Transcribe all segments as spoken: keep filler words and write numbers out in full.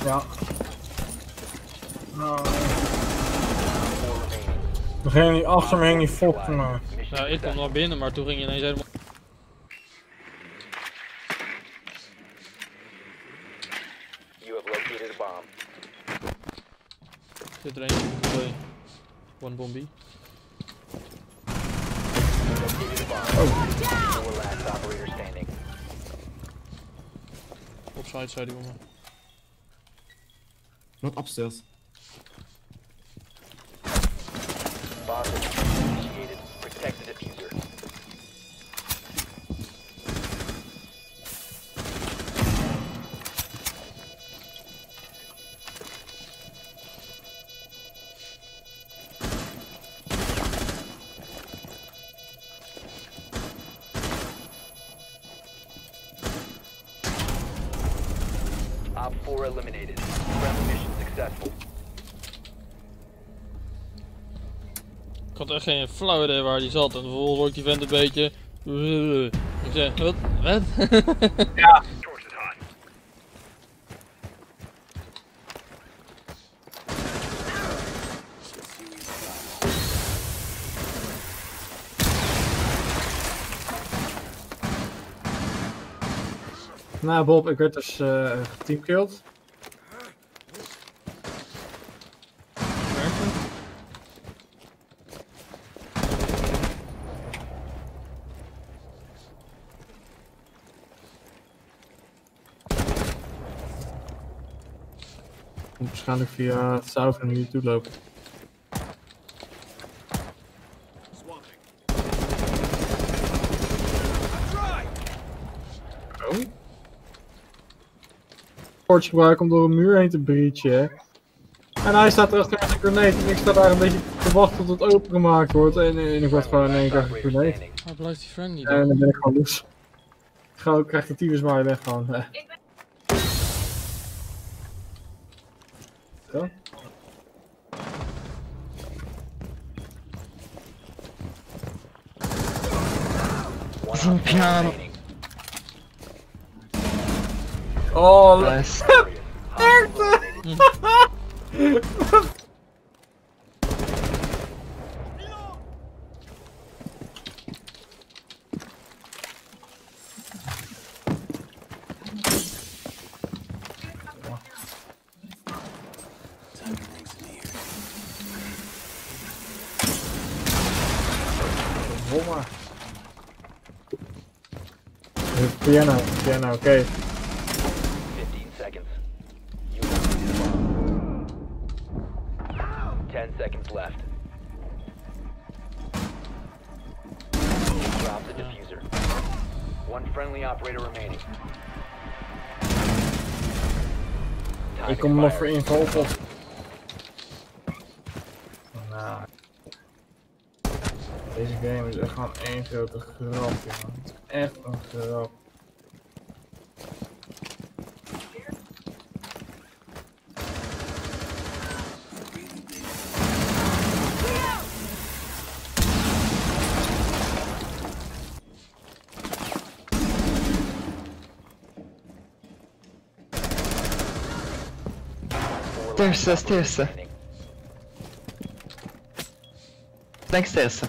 Ja. Nou. Toen ging die achter me heen die fokte me. Nou, ik kwam naar binnen, maar toen ging je ineens helemaal... Zit er een, twee. One bomb B. Oh. Op side, zei die jongen. Not upstairs. Protect the diffuser. Op four eliminated. Friendly mission successful. Ik had echt geen flauw idee waar die zat en vervolgens hoor ik die vent een beetje... Ik zeg, wat? Wat? Ja. Nou Bob, ik werd dus uh, geteamkilled. Waarschijnlijk via het zuiden naar hier toe lopen. Oh. Portje gebruiken om door een muur heen te breachen. En hij staat erachter met een grenade en ik sta daar een beetje te wachten tot het opengemaakt wordt en, en ik word gewoon in één keer gegrenade. Waar blijft die friendly En dan ben ik gewoon los. Ik ga ook, krijg de tyfus maar weg gewoon. Eh. Zo. Is een piano. Oh, Nice. Bomma. Piano, piano, oké. Okay. fifteen seconds. You have ten seconds left. Drop the diffuser. One friendly operator remaining. Ik kom nog voor info op. Nou. Deze game is echt gewoon één grote grap, man. Het is echt een grap. Terça, terça. Next terça.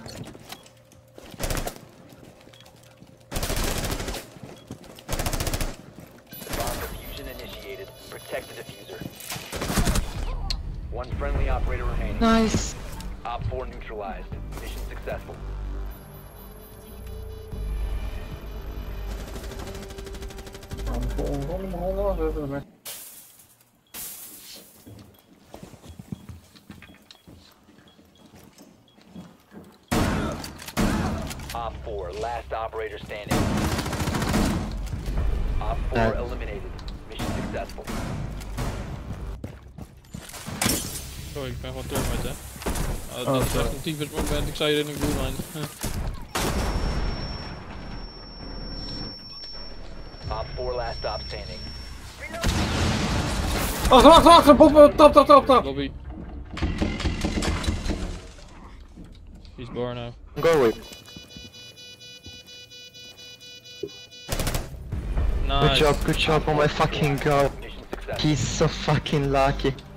Bomb diffusion initiated. Protect the diffuser. One friendly operator remaining. Nice. Op four neutralized. Mission successful. Op four, last operator standing. Op four Uh. eliminated. Mission successful. Oh, ik ben gewoon terug met hè. Uh, Oh, dat is sorry. echt een typisch moment, ik zei je in een blue line. Op four, last stop standing. Achter, achter, achter, Bob, tap, tap, tap, tap. Lobby. He's bar now. Go away. Nice. Good job, good job on my fucking go. Mission successful. He's so fucking lucky.